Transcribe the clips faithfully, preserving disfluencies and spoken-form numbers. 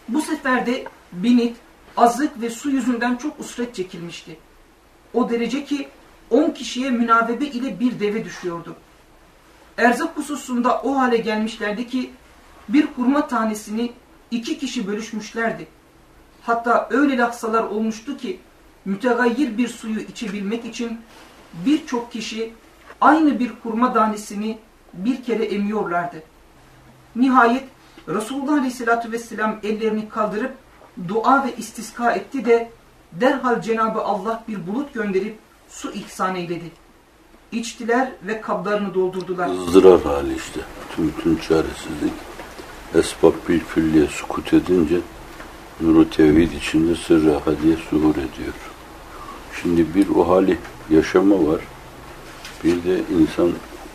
Bu sefer de binit, azlık ve su yüzünden çok usret çekilmişti. O derece ki on kişiye münavebe ile bir deve düşüyordu. Erzak hususunda o hale gelmişlerdi ki bir hurma tanesini iki kişi bölüşmüşlerdi. Hatta öyle lahzalar olmuştu ki mütegayyir bir suyu içebilmek için birçok kişi aynı bir hurma tanesini bir kere emiyorlardı. Nihayet Resulullah Aleyhisselatü Vesselam ellerini kaldırıp dua ve istiska etti de derhal Cenab-ı Allah bir bulut gönderip su ihsan eyledi. İçtiler ve kablarını doldurdular. Izdırar hali işte. Tüm tüm çaresizlik. Esbab bir külliye sukut edince nur-u tevhid içinde sırrı hadiye zuhur ediyor. Şimdi bir o hali yaşama var. Bir de insan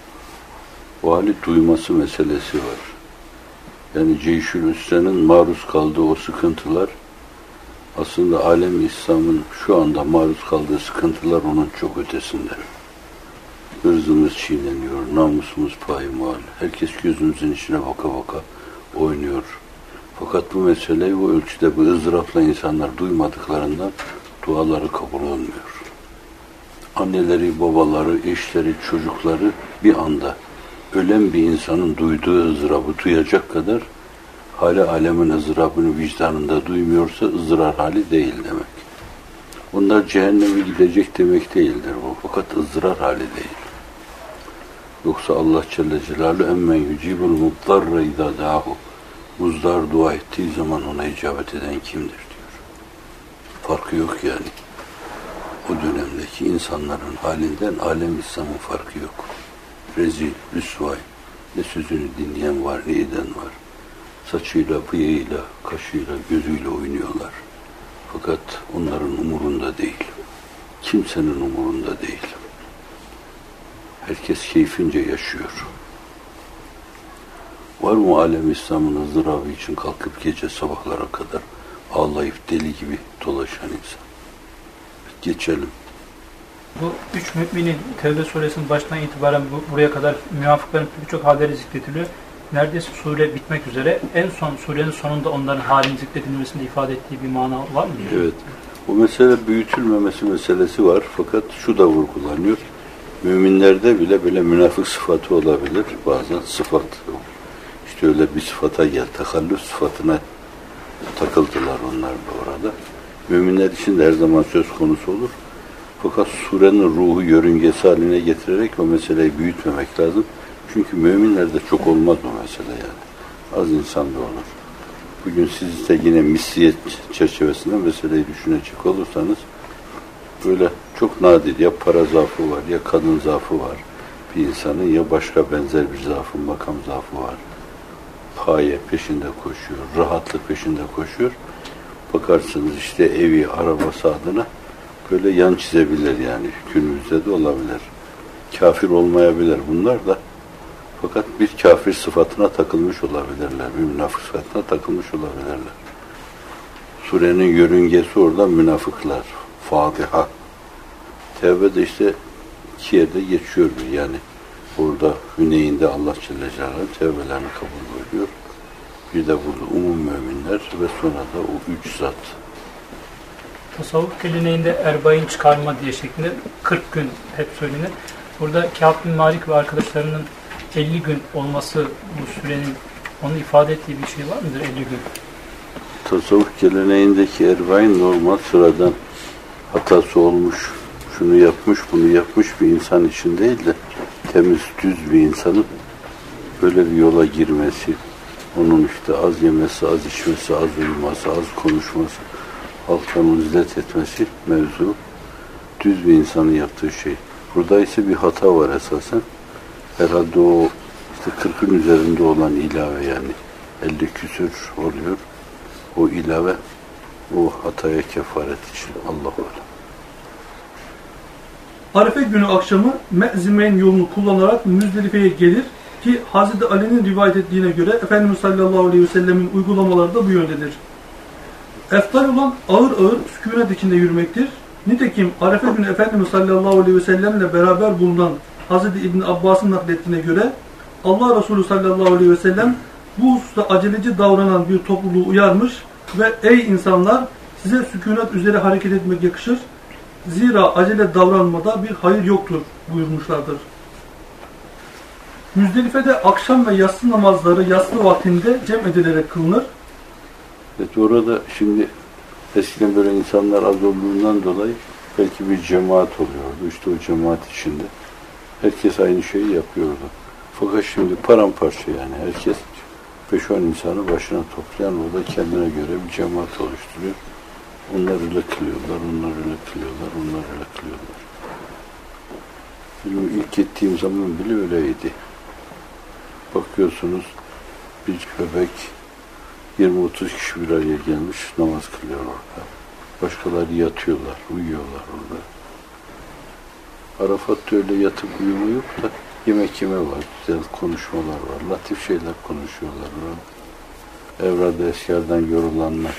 o hali duyması meselesi var. Yani Ceyşül Üsre'nin maruz kaldığı o sıkıntılar aslında alem-i İslam'ın şu anda maruz kaldığı sıkıntılar onun çok ötesinde. Hırzımız çiğneniyor, namusumuz payimal. Herkes gözümüzün içine baka baka oynuyor. Fakat bu meseleyi o ölçüde bu ızdırapla insanlar duymadıklarından duaları kabul olmuyor. Anneleri, babaları, eşleri, çocukları bir anda ölen bir insanın duyduğu ızdırabı duyacak kadar hali alemin ızdırabını vicdanında duymuyorsa ızdırar hali değil demek. Onlar cehenneme gidecek demek değildir bu. Fakat ızdırar hali değil. Yoksa Allah Celle Celaluhu emmen yücibul muttarra idâ dâhu. Muzdar dua ettiği zaman ona icabet eden kimdir diyor. Farkı yok yani. O dönemdeki insanların halinden alem İslam'ın farkı yok. Rezil, rüsvay, ne sözünü dinleyen var, ne eden var. Saçıyla, bıyığıyla, kaşıyla, gözüyle oynuyorlar. Fakat onların umurunda değil. Kimsenin umurunda değil. Herkes keyfince yaşıyor. Var mı alem İslam'ın ızdırabı için kalkıp gece sabahlara kadar ağlayıp deli gibi dolaşan insan? Geçelim. Bu üç müminin Tevbe suresinin baştan itibaren bu, buraya kadar münafıkların birçok halleri zikrediliyor. Neredeyse sure bitmek üzere. En son surenin sonunda onların halini zikredilmesini ifade ettiği bir mana var mı? Evet. Bu mesele büyütülmemesi meselesi var. Fakat şu da vurgulanıyor. Müminlerde bile böyle münafık sıfatı olabilir. Bazen sıfat. İşte öyle bir sıfata gel. Takallüs sıfatına takıldılar onlar da orada. Müminler için de her zaman söz konusu olur. Fakat surenin ruhu yörüngesi haline getirerek o meseleyi büyütmemek lazım. Çünkü müminlerde çok olmaz o mesele yani. Az insan da olur. Bugün siz de yine misliyet çerçevesinde meseleyi düşünecek olursanız böyle çok nadir ya para zaafı var ya kadın zaafı var bir insanın ya başka benzer bir zaafı, makam zaafı var. Paye peşinde koşuyor, rahatlık peşinde koşuyor. Bakarsınız işte evi, arabası adına böyle yan çizebilir yani. Günümüzde de olabilir. Kafir olmayabilir bunlar da. Fakat bir kafir sıfatına takılmış olabilirler. Bir münafık sıfatına takılmış olabilirler. Surenin yörüngesi orada münafıklar. Fatiha. Tevbe de işte iki yerde geçiyor yani. Orada Hüneyn'de Allah Celle Celaluhu tevbelerini kabul ediyor. Bir de burada umum müminler ve sonra da o üç zat. Tasavvuf geleneğinde erbain çıkarma diye şeklinde kırk gün hep söylenir. Burada Kâb bin Malik ve arkadaşlarının elli gün olması bu sürenin onu ifade ettiği bir şey var mıdır elli gün? Tasavvuf geleneğindeki erbain normal sıradan hatası olmuş, şunu yapmış, bunu yapmış bir insan için değil de temiz, düz bir insanın böyle bir yola girmesi, onun işte az yemesi, az içmesi, az uyuması, az konuşması, halktan uzlet etmesi mevzu, düz bir insanın yaptığı şey. Burada ise bir hata var esasen. Herhalde o işte kırkın üzerinde olan ilave yani elli küsür oluyor. O ilave o hataya kefaret için. Allahu alem. Arefe günü akşamı Me'zimeyn yolunu kullanarak Müzdelife'ye gelir ki Hazreti Ali'nin rivayet ettiğine göre Efendimiz sallallahu aleyhi ve sellemin uygulamaları da bu yöndedir. Eftal olan ağır ağır sükunet içinde yürümektir. Nitekim Arefe günü Efendimiz sallallahu aleyhi ve sellemle beraber bulunan Hazreti İbn Abbas'ın naklettiğine göre Allah Resulü sallallahu aleyhi ve sellem bu hususta aceleci davranan bir topluluğu uyarmış ve ey insanlar size sükunet üzere hareket etmek yakışır. Zira acele davranmada bir hayır yoktur buyurmuşlardır. Müzdelife'de akşam ve yatsı namazları yatsı vaktinde cem edilerek kılınır. Evet, orada şimdi eskiden böyle insanlar az olduğundan dolayı belki bir cemaat oluyordu. İşte o cemaat içinde herkes aynı şeyi yapıyordu. Fakat şimdi paramparça yani herkes beş on insanı başına toplayan orada kendine göre bir cemaat oluşturuyor. Onlar öyle kılıyorlar, onlar öyle kılıyorlar, onlar öyle kılıyorlar. Benim ilk gittiğim zaman bile öyleydi. Bakıyorsunuz bir bebek yirmi otuz kişi bir araya gelmiş namaz kılıyor orada. Başkaları yatıyorlar, uyuyorlar orada. Arafat'ta öyle yatıp uyuma yok da yemek yeme var, güzel konuşmalar var, latif şeyler konuşuyorlar. Evrada eskerden yorulanlar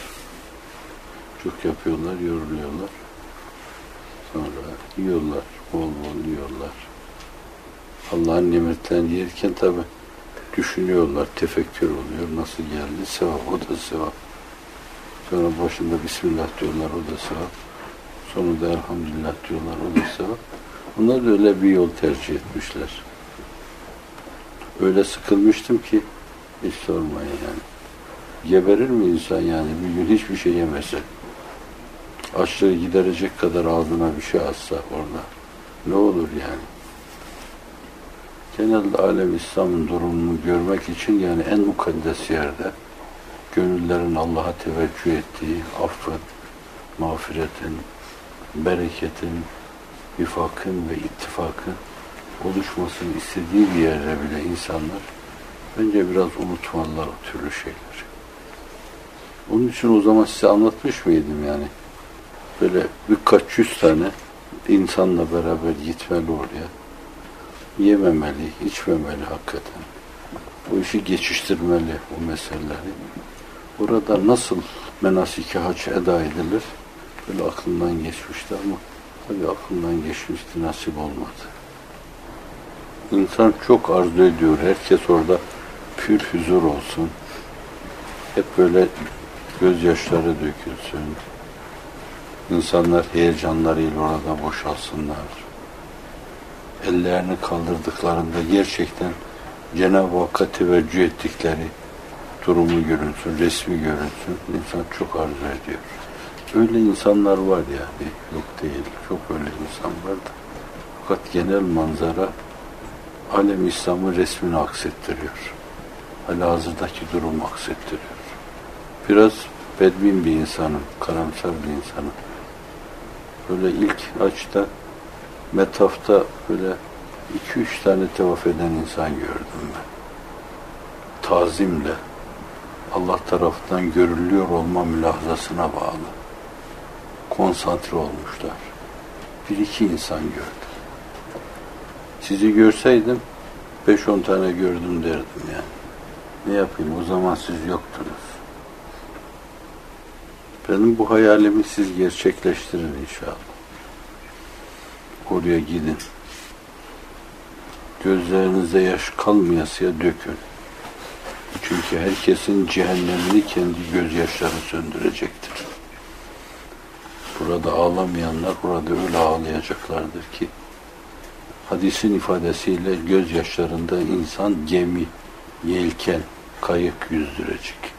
çok yapıyorlar, yoruluyorlar. Sonra yiyorlar, bol bol yiyorlar. Allah'ın nimetlerini yerken tabi düşünüyorlar, tefekkür oluyor. Nasıl geldi? Sevap, o da sevap. Sonra başında Bismillah diyorlar, o da sevap. Sonunda Elhamdülillah diyorlar, o da sevap. Onlar da öyle bir yol tercih etmişler. Öyle sıkılmıştım ki hiç sormayın yani. Geberir mi insan yani bir gün hiçbir şey yemese? Açlığı giderecek kadar ağzına bir şey atsa orada. Ne olur yani? Genelde alem İslam'ın durumunu görmek için yani en mukaddes yerde gönüllerin Allah'a teveccüh ettiği affın, mağfiretin, bereketin, vifakın ve ittifakın oluşmasını istediği bir yerde bile insanlar bence biraz unutmalılar o türlü şeyleri. Onun için o zaman size anlatmış mıydım yani? Böyle birkaç yüz tane insanla beraber gitmeli oraya. Yememeli, içmemeli hakikaten. O işi geçiştirmeli o meseleleri. Orada nasıl menasik-i hac eda edilir? Böyle aklımdan geçmişti ama tabii aklımdan geçmişti, nasip olmadı. İnsan çok arzu ediyor. Herkes orada pür huzur olsun. Hep böyle gözyaşları dökülsün. İnsanlar heyecanlarıyla orada boşalsınlar. Ellerini kaldırdıklarında gerçekten Cenab-ı Hakk'a teveccüh ettikleri durumu görünsün, resmi görünsün. İnsan çok arzu ediyor. Öyle insanlar var yani, yok değil. Çok öyle insan var da. Fakat genel manzara alem İslam'ın resmini aksettiriyor. Halihazırdaki durumu aksettiriyor. Biraz bedbin bir insanım, karamsar bir insanım. Böyle ilk açta, metafta böyle iki üç tane tevaf eden insan gördüm ben. Tazimle, Allah tarafından görülüyor olma mülahazasına bağlı. Konsantre olmuşlar. Bir iki insan gördüm. Sizi görseydim beş on tane gördüm derdim yani. Ne yapayım, o zaman siz yoktunuz. Benim bu hayalimi siz gerçekleştirin inşallah. Oraya gidin. Gözlerinize yaş kalmayasıya dökün. Çünkü herkesin cehennemini kendi gözyaşları söndürecektir. Burada ağlamayanlar burada öyle ağlayacaklardır ki hadisin ifadesiyle gözyaşlarında insan gemi, yelken, kayık yüzdürecek.